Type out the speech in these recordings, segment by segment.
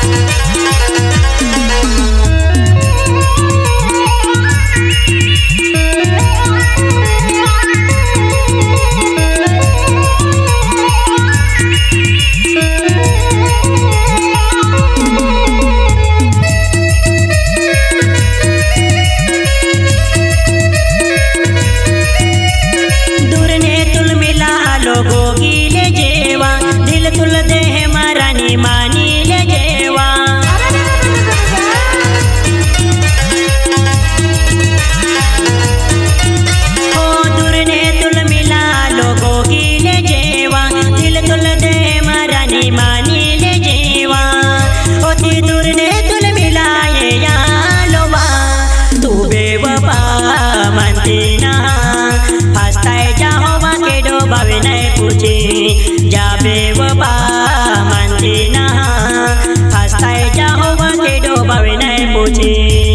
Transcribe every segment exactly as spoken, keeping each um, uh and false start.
जाबे वबा मानती ना हंसताए जाओ के डोबावे नहीं पूछी।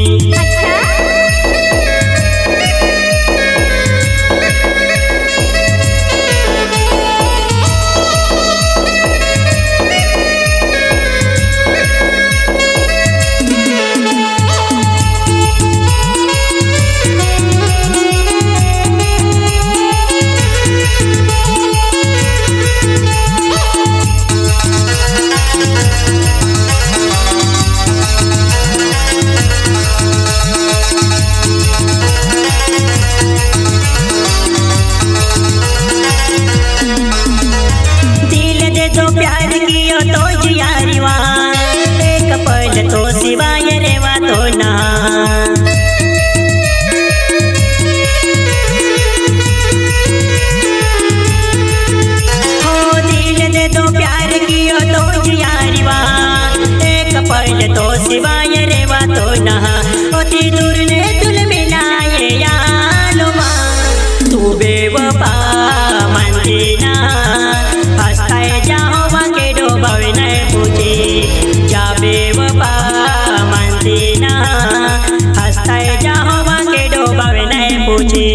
तो सिवाय रेवा तो ना हो दिल दे दो प्यार कियो तो जियारीवा एक पल तो सिवाय रेवा तो ना होती दूर ने तुल मिलाए यालोमा तू बेवफा मानती ना हंसताए जाओ के डोबावे नहीं पूछी। जा बेवफा मानती ना हंसताए जाओ के डोबावे नहीं पूछी।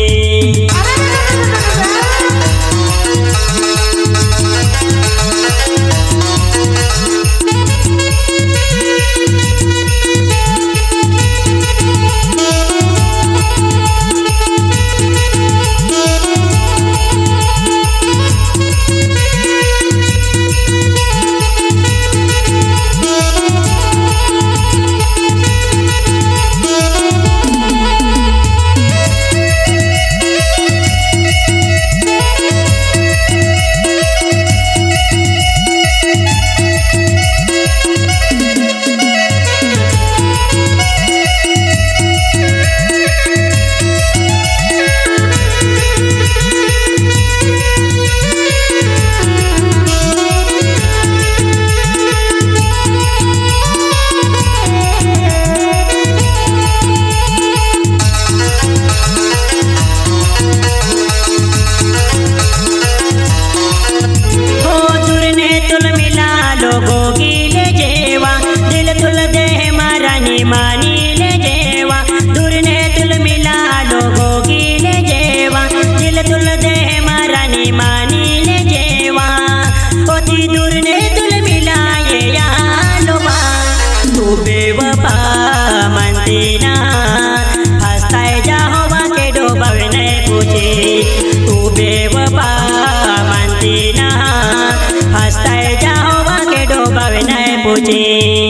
मानी ले जेवा दूर ने तुल मिला लोगों की ले जेवा दिल तुल दे मारानी मानी ले जेवा होती दूर ने तुल मिला ये यालोमा तू बेवफा मानती ना हंसताए जाओ के डोबावे नहीं पूछी। तू बेवफा मानती ना हंसताए जाओ के डोबावे नहीं पूछी।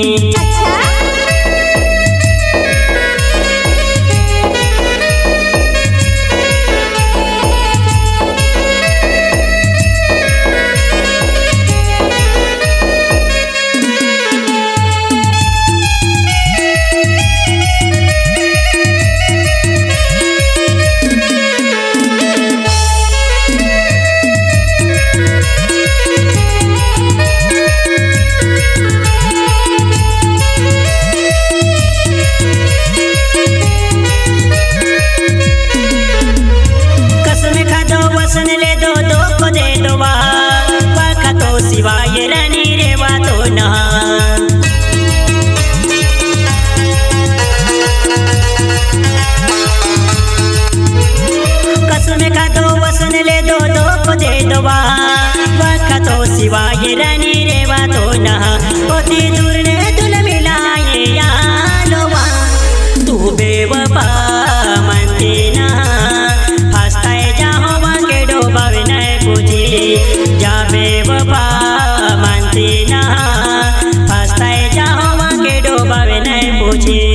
सिवाय रानी रेवा तो ना कसम का दो वसन ले दो दो को दे दो वाका तो सिवाय रानी रेवा तो ना होती दूर ने तुल मुझे